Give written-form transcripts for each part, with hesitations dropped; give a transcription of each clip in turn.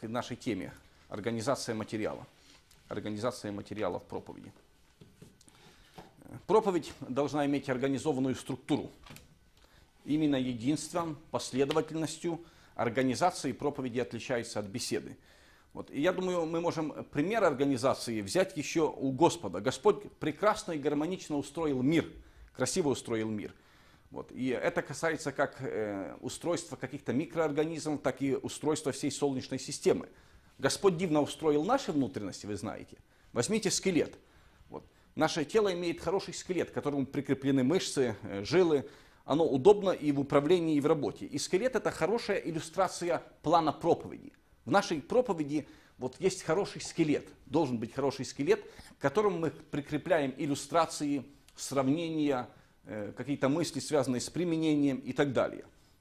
к нашей теме. Организация материала. Организация материала в проповеди. Проповедь должна иметь организованную структуру. Именно единством, последовательностью организации проповеди отличается от беседы. Вот. И я думаю, мы можем пример организации взять еще у Господа. Господь прекрасно и гармонично устроил мир, красиво устроил мир. Вот. И это касается как устройства каких-то микроорганизмов, так и устройства всей Солнечной системы. Господь дивно устроил наши внутренности, вы знаете. Возьмите скелет. Вот. Наше тело имеет хороший скелет, к которому прикреплены мышцы, жилы. Оно удобно и в управлении, и в работе. И скелет — это хорошая иллюстрация плана проповеди. В нашей проповеди вот есть хороший скелет, должен быть хороший скелет, к которому мы прикрепляем иллюстрации, сравнения, какие-то мысли, связанные с применением и так далее.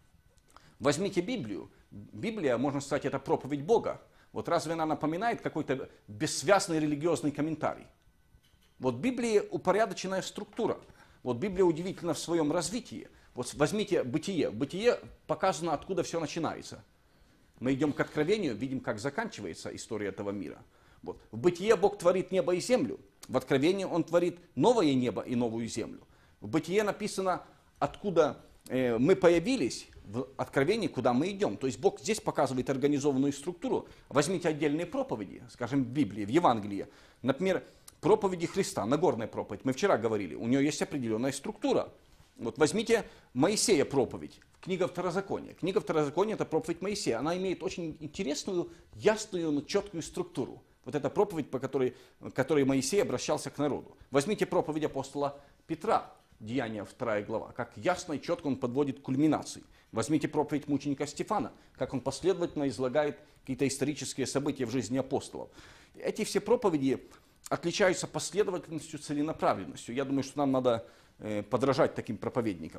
Возьмите Библию. Библия, можно сказать, это проповедь Бога. Вот разве она напоминает какой-то бессвязный религиозный комментарий? Вот в Библии упорядоченная структура. Вот Библия удивительна в своем развитии. Вот возьмите Бытие. В Бытие показано, откуда все начинается. Мы идем к Откровению, видим, как заканчивается история этого мира. Вот. В Бытие Бог творит небо и землю. В Откровении Он творит новое небо и новую землю. В Бытие написано, откуда мы появились, в Откровении, куда мы идем. То есть Бог здесь показывает организованную структуру. Возьмите отдельные проповеди, скажем, в Библии, в Евангелии. Например, проповеди Христа, Нагорная проповедь. Мы вчера говорили, у нее есть определенная структура. Вот возьмите Моисея проповедь, книга Второзакония. Книга Второзакония — это проповедь Моисея. Она имеет очень интересную, ясную, но четкую структуру. Вот эта проповедь, по которой Моисей обращался к народу. Возьмите проповедь апостола Петра, Деяния 2 глава, как ясно и четко он подводит к кульминации. Возьмите проповедь мученика Стефана, как он последовательно излагает какие-то исторические события в жизни апостолов. Эти все проповеди отличаются последовательностью, целенаправленностью. Я думаю, что нам надо подражать таким проповедникам.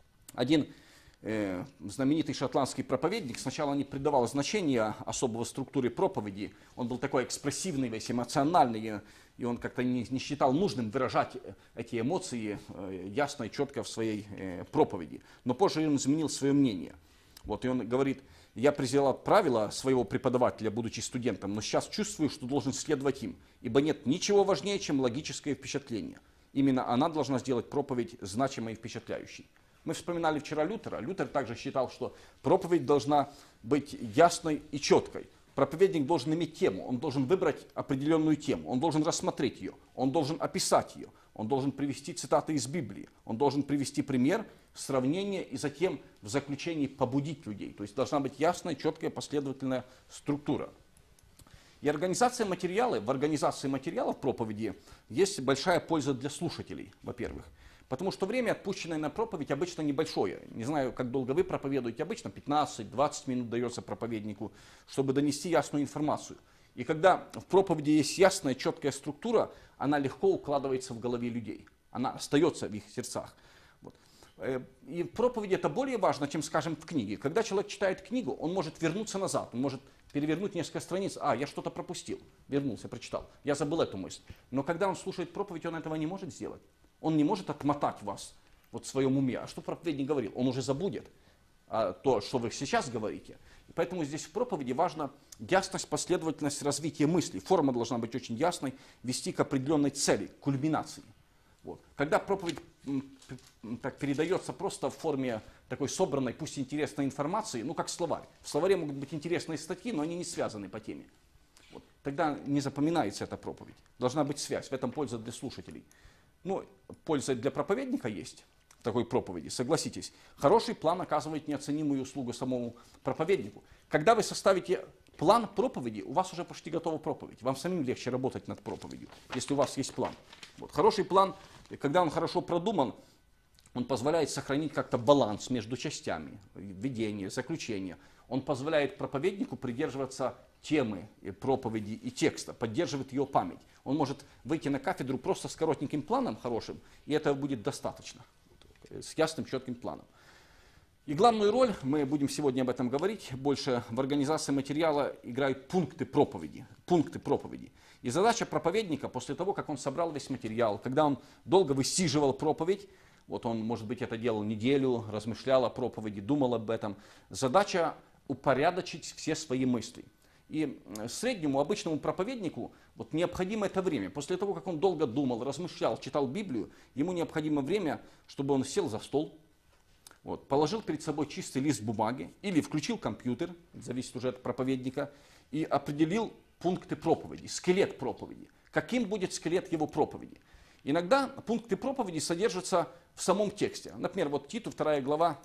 Один знаменитый шотландский проповедник сначала не придавал значения особого структуре проповеди. Он был такой экспрессивный, весь эмоциональный, и он как-то не считал нужным выражать эти эмоции ясно и четко в своей проповеди. Но позже он изменил свое мнение. Вот, и он говорит: я презирал правила своего преподавателя, будучи студентом, но сейчас чувствую, что должен следовать им, ибо нет ничего важнее, чем логическое впечатление. Именно она должна сделать проповедь значимой и впечатляющей. Мы вспоминали вчера Лютера. Лютер также считал, что проповедь должна быть ясной и четкой. Проповедник должен иметь тему, он должен выбрать определенную тему, он должен рассмотреть ее, он должен описать ее, он должен привести цитаты из Библии, он должен привести пример, сравнение и затем в заключении побудить людей. То есть должна быть ясная, четкая, последовательная структура. И организация материала, в организации материалов проповеди есть большая польза для слушателей, во-первых. Потому что время, отпущенное на проповедь, обычно небольшое. Не знаю, как долго вы проповедуете, обычно 15-20 минут дается проповеднику, чтобы донести ясную информацию. И когда в проповеди есть ясная, четкая структура, она легко укладывается в голове людей. Она остается в их сердцах. Вот. И в проповеди это более важно, чем, скажем, в книге. Когда человек читает книгу, он может вернуться назад, он может перевернуть несколько страниц. Я что-то пропустил, вернулся, прочитал. Я забыл эту мысль. Но когда он слушает проповедь, он этого не может сделать. Он не может отмотать вас вот в своем уме. А что проповедник говорил? Он уже забудет то, что вы сейчас говорите. И поэтому здесь в проповеди важна ясность, последовательность развития мыслей. Форма должна быть очень ясной, вести к определенной цели, к кульминации. Вот. Когда проповедь так передается просто в форме такой собранной, пусть интересной информации, ну как словарь. В словаре могут быть интересные статьи, но они не связаны по теме. Вот. Тогда не запоминается эта проповедь. Должна быть связь. В этом польза для слушателей. Ну, польза для проповедника есть в такой проповеди, согласитесь. Хороший план оказывает неоценимую услугу самому проповеднику. Когда вы составите план проповеди, у вас уже почти готова проповедь. Вам самим легче работать над проповедью, если у вас есть план. Вот. Хороший план, когда он хорошо продуман, он позволяет сохранить как-то баланс между частями, введение, заключение. Он позволяет проповеднику придерживаться темы проповеди и текста, поддерживает ее память. Он может выйти на кафедру просто с коротеньким планом хорошим, и этого будет достаточно, с ясным, четким планом. И главную роль, мы будем сегодня об этом говорить, больше в организации материала играют пункты проповеди. И задача проповедника, после того, как он собрал весь материал, когда он долго высиживал проповедь, вот он, может быть, это делал неделю, размышлял о проповеди, думал об этом, задача упорядочить все свои мысли. И среднему обычному проповеднику вот необходимо это время. После того, как он долго думал, размышлял, читал Библию, ему необходимо время, чтобы он сел за стол, вот, положил перед собой чистый лист бумаги или включил компьютер, зависит уже от проповедника, и определил пункты проповеди, скелет проповеди. Каким будет скелет его проповеди? Иногда пункты проповеди содержатся в самом тексте. Например, вот Титу 2 глава,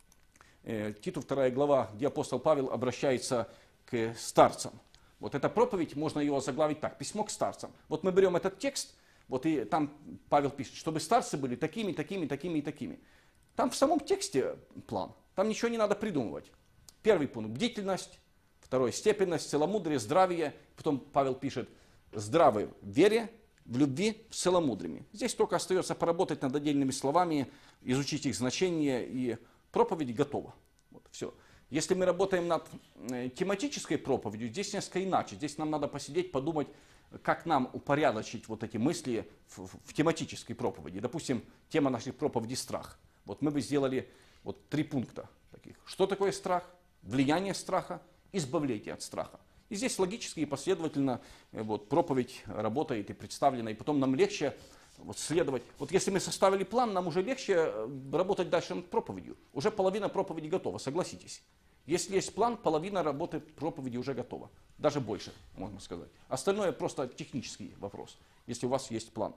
где апостол Павел обращается к старцам. Вот эта проповедь, можно его заглавить так, письмо к старцам. Вот мы берем этот текст, вот и там Павел пишет, чтобы старцы были такими, такими, такими и такими. Там в самом тексте план, там ничего не надо придумывать. Первый пункт – бдительность, второй – степенность, целомудрие, здравие. Потом Павел пишет, здравы в вере, в любви с целомудриями. Здесь только остается поработать над отдельными словами, изучить их значение, и проповедь готова. Вот, все. Если мы работаем над тематической проповедью, здесь несколько иначе. Здесь нам надо посидеть, подумать, как нам упорядочить вот эти мысли в тематической проповеди. Допустим, тема нашей проповеди – страх. Вот мы бы сделали вот 3 пункта таких. Что такое страх? Влияние страха, избавление от страха. И здесь логически и последовательно вот, проповедь работает и представлена, и потом нам легче вот, следовать. Вот если мы составили план, нам уже легче работать дальше над проповедью. Уже половина проповеди готова, согласитесь. Если есть план, половина работы проповеди уже готова. Даже больше, можно сказать. Остальное просто технический вопрос, если у вас есть план.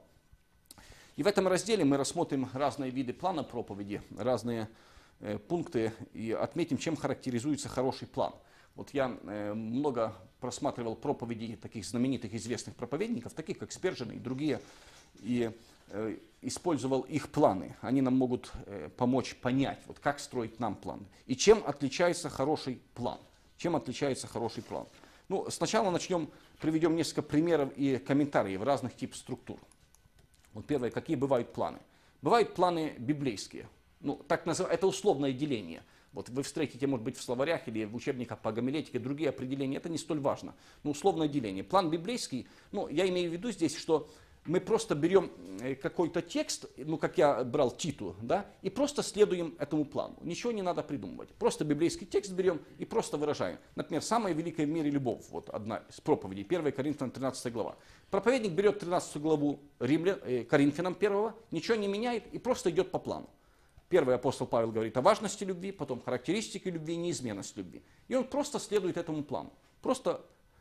И в этом разделе мы рассмотрим разные виды плана проповеди, разные пункты и отметим, чем характеризуется хороший план. Вот я много просматривал проповедей таких знаменитых известных проповедников, таких как Спержен и другие, и использовал их планы. Они нам могут помочь понять, вот как строить нам планы. И чем отличается хороший план? Чем отличается хороший план? Ну, сначала приведем несколько примеров и комментариев разных типов структур. Вот первое, какие бывают планы? Бывают планы библейские. Ну, это условное деление. Вот вы встретите, может быть, в словарях или в учебниках по гомилетике другие определения. Это не столь важно. Но условное деление. План библейский, ну, я имею в виду здесь, что мы просто берем какой-то текст, ну, как я брал Титу, да, и просто следуем этому плану. Ничего не надо придумывать. Просто библейский текст берем и просто выражаем. Например, «Самая великая в мире любовь», вот одна из проповедей, 1 Коринфянам 13 глава. Проповедник берет 13 главу Коринфянам 1, ничего не меняет и просто идет по плану. Первый апостол Павел говорит о важности любви, потом характеристики любви, неизменность любви. И он просто следует этому плану. Просто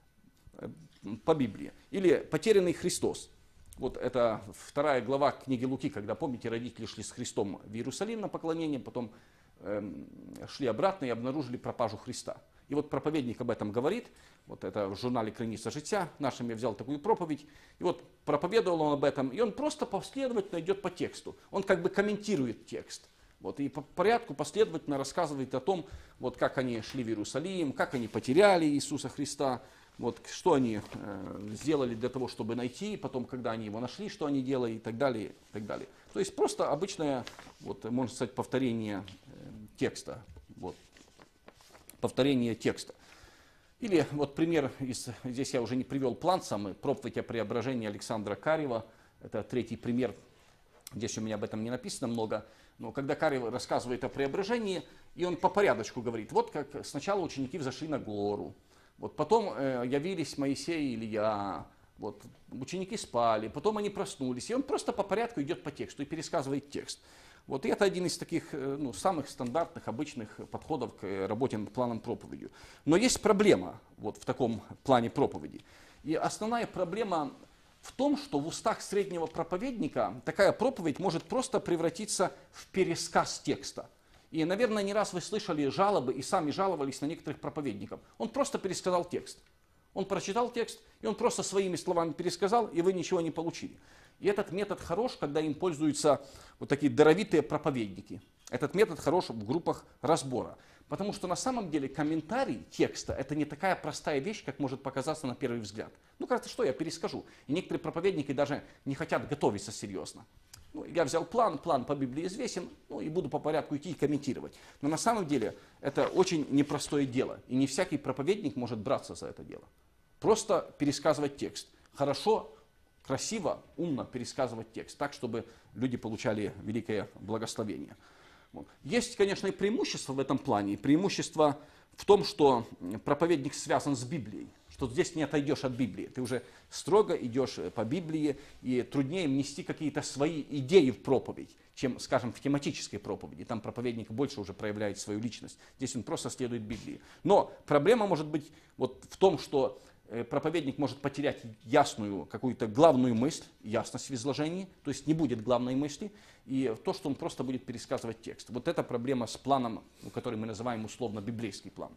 по Библии. Или «Потерянный Христос». Вот это 2 глава книги Луки, когда, помните, родители шли с Христом в Иерусалим на поклонение, потом шли обратно и обнаружили пропажу Христа. И вот проповедник об этом говорит, вот это в журнале «Крыница життя» нашим я взял такую проповедь, и вот проповедовал он об этом, и он просто последовательно идет по тексту, он как бы комментирует текст. Вот, и по порядку последовательно рассказывает о том, вот, как они шли в Иерусалим, как они потеряли Иисуса Христа, вот, что они сделали для того, чтобы найти, потом, когда они его нашли, что они делали и так далее, и так далее. То есть просто обычное, вот, можно сказать, повторение текста. Вот, повторение текста. Или вот пример, здесь я уже не привел план самый, проповедь о преображении Александра Карева. Это 3-й пример, здесь у меня об этом не написано много. Но когда Карев рассказывает о преображении, и он по порядочку говорит, вот как сначала ученики взошли на гору, вот потом явились Моисей и Илья, вот, ученики спали, потом они проснулись, и он просто по порядку идет по тексту и пересказывает текст. Вот, и это один из таких самых стандартных, обычных подходов к работе над планом проповеди. Но есть проблема вот, в таком плане проповеди. И основная проблема в том, что в устах среднего проповедника такая проповедь может просто превратиться в пересказ текста. И, наверное, не раз вы слышали жалобы и сами жаловались на некоторых проповедников. Он просто пересказал текст. Он прочитал текст, и он просто своими словами пересказал, и вы ничего не получили. И этот метод хорош, когда им пользуются вот такие даровитые проповедники. Этот метод хорош в группах разбора. Потому что на самом деле комментарий текста – это не такая простая вещь, как может показаться на первый взгляд. Ну, кажется, что я перескажу. И некоторые проповедники даже не хотят готовиться серьезно. Ну, я взял план по Библии известен, ну, и буду по порядку идти и комментировать. Но на самом деле это очень непростое дело. И не всякий проповедник может браться за это дело. Просто пересказывать текст. Хорошо, красиво, умно пересказывать текст, так, чтобы люди получали великое благословение. Вот. Есть, конечно, и преимущество в этом плане. И преимущество в том, что проповедник связан с Библией, что здесь не отойдешь от Библии. Ты уже строго идешь по Библии, и труднее внести какие-то свои идеи в проповедь, чем, скажем, в тематической проповеди. Там проповедник больше уже проявляет свою личность. Здесь он просто следует Библии. Но проблема может быть вот в том, что проповедник может потерять ясную какую-то главную мысль, ясность в изложении, то есть не будет главной мысли, и то, что он просто будет пересказывать текст. Вот это проблема с планом, который мы называем условно библейский план.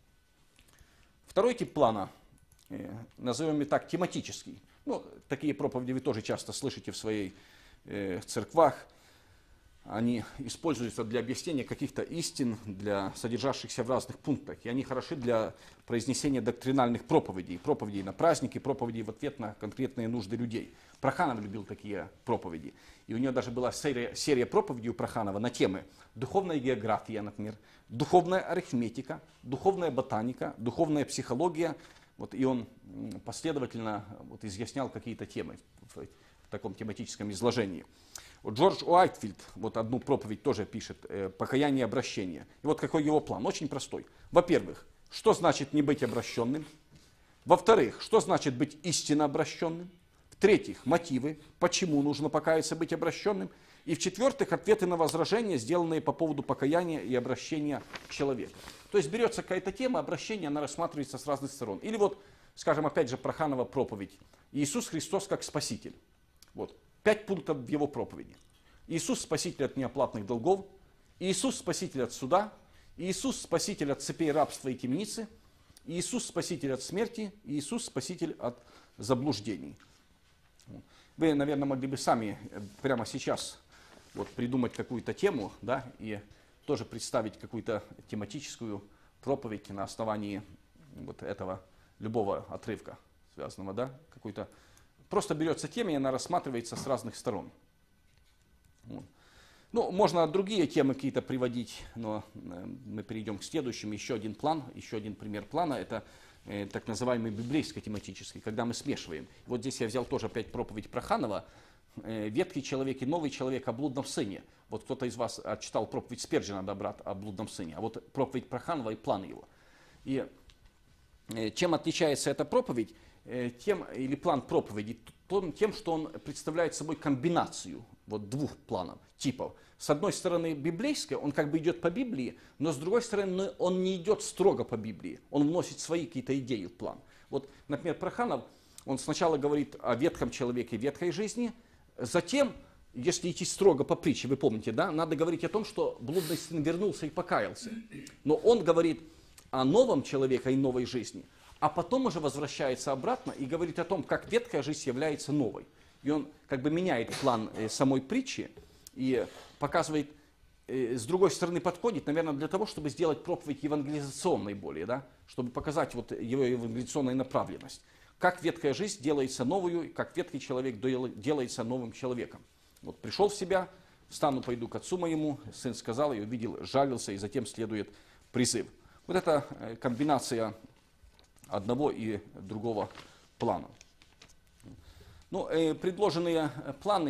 Второй тип плана, назовем его так, тематический. Ну, такие проповеди вы тоже часто слышите в своих церквах. Они используются для объяснения каких-то истин, для содержащихся в разных пунктах. И они хороши для произнесения доктринальных проповедей. Проповедей на праздники, проповедей в ответ на конкретные нужды людей. Проханов любил такие проповеди. И у него даже была серия проповедей у Проханова на темы духовная география, например, духовная арифметика, духовная ботаника, духовная психология. Вот, и он последовательно изъяснял какие-то темы в таком тематическом изложении. Вот Джордж Уайтфилд вот одну проповедь тоже пишет, «Покаяние и обращение». И вот какой его план, очень простой. Во-первых, что значит не быть обращенным? Во-вторых, что значит быть истинно обращенным? В-третьих, мотивы, почему нужно покаяться, быть обращенным? И в-четвертых, ответы на возражения, сделанные по поводу покаяния и обращения человека. То есть берется какая-то тема, обращение, она рассматривается с разных сторон. Или вот, скажем, опять же, Проханова проповедь «Иисус Христос как Спаситель». Вот. 5 пунктов в его проповеди. Иисус спаситель от неоплатных долгов, Иисус спаситель от суда, Иисус спаситель от цепей рабства и темницы, Иисус спаситель от смерти, Иисус спаситель от заблуждений. Вы, наверное, могли бы сами прямо сейчас вот, придумать какую-то тему, да, и тоже представить какую-то тематическую проповедь на основании вот этого любого отрывка связанного, да, какой-то. Просто берется тема, и она рассматривается с разных сторон. Ну, можно другие темы какие-то приводить, но мы перейдем к следующему. Еще один план, еще один пример плана, это так называемый библейско-тематический, когда мы смешиваем. Вот здесь я взял тоже опять проповедь Проханова, «Ветхий человек и новый человек о блудном сыне». Вот кто-то из вас читал проповедь Спержина, да, брат, о блудном сыне, а вот проповедь Проханова и план его. И чем отличается эта проповедь? Тем, или план проповеди, тем, что он представляет собой комбинацию вот, двух планов, типов. С одной стороны, библейское, он как бы идет по Библии, но с другой стороны, он не идет строго по Библии, он вносит свои какие-то идеи в план. Вот, например, Проханов, он сначала говорит о ветхом человеке, ветхой жизни, затем, если идти строго по притче, вы помните, да, надо говорить о том, что блудный сын вернулся и покаялся. Но он говорит о новом человеке и новой жизни, а потом уже возвращается обратно и говорит о том, как ветхая жизнь является новой. И он как бы меняет план самой притчи и показывает, с другой стороны подходит, наверное, для того, чтобы сделать проповедь евангелизационной более, да? Чтобы показать вот его евангелизационную направленность. Как ветхая жизнь делается новую, как ветхий человек делается новым человеком. Вот пришел в себя, встану, пойду к отцу моему, сын сказал, и увидел, жалился, и затем следует призыв. Вот эта комбинация одного и другого плана. Ну, предложенные планы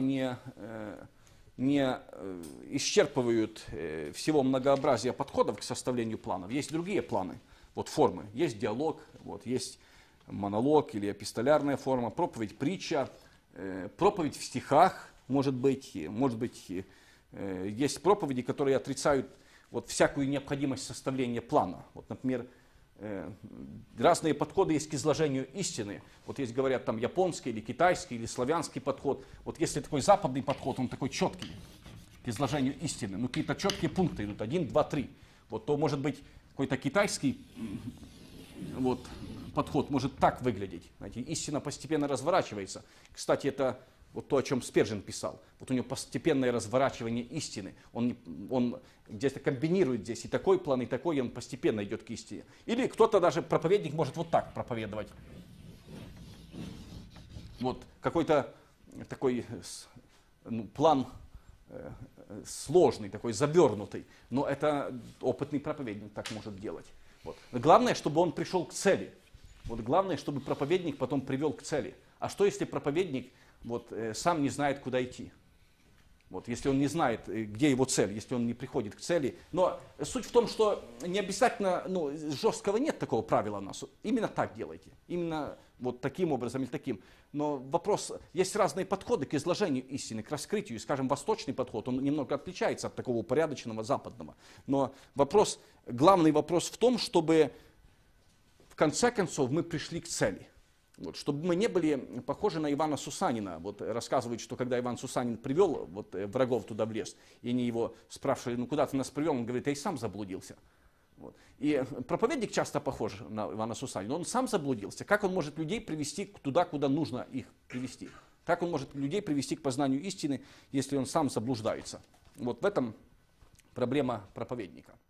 не исчерпывают всего многообразия подходов к составлению планов. Есть другие планы, вот формы. Есть диалог, вот, есть монолог или эпистолярная форма, проповедь, притча, проповедь в стихах, может быть, есть проповеди, которые отрицают вот, всякую необходимость составления плана. Вот, например, разные подходы есть к изложению истины. Вот есть, говорят, там японский или китайский или славянский подход. Вот если такой западный подход, он такой четкий к изложению истины, ну какие-то четкие пункты идут, 1, 2, 3. Вот то может быть какой-то китайский вот, подход может так выглядеть. Знаете, истина постепенно разворачивается. Кстати, это вот то, о чем Спержин писал. Вот у него постепенное разворачивание истины. Он где-то комбинирует здесь и такой план, и такой, и он постепенно идет к истине. Или кто-то даже, проповедник, может вот так проповедовать. Вот какой-то такой план сложный, такой завернутый. Но это опытный проповедник так может делать. Вот. Главное, чтобы он пришел к цели. Вот главное, чтобы проповедник потом привел к цели. А что если проповедник вот, сам не знает, куда идти? Вот, если он не знает, где его цель, если он не приходит к цели. Но суть в том, что не обязательно, жесткого нет такого правила у нас. Именно так делайте. Именно вот таким образом или таким. Но вопрос, есть разные подходы к изложению истины, к раскрытию. И, скажем, восточный подход, он немного отличается от такого упорядоченного западного. Но вопрос, главный вопрос в том, чтобы в конце концов мы пришли к цели. Вот, чтобы мы не были похожи на Ивана Сусанина. Вот рассказывают, что когда Иван Сусанин привел врагов туда в лес, и они его спрашивали, ну куда ты нас привел, он говорит, я и сам заблудился. Вот. И проповедник часто похож на Ивана Сусанина, он сам заблудился. Как он может людей привести туда, куда нужно их привести? Как он может людей привести к познанию истины, если он сам заблуждается? Вот в этом проблема проповедника.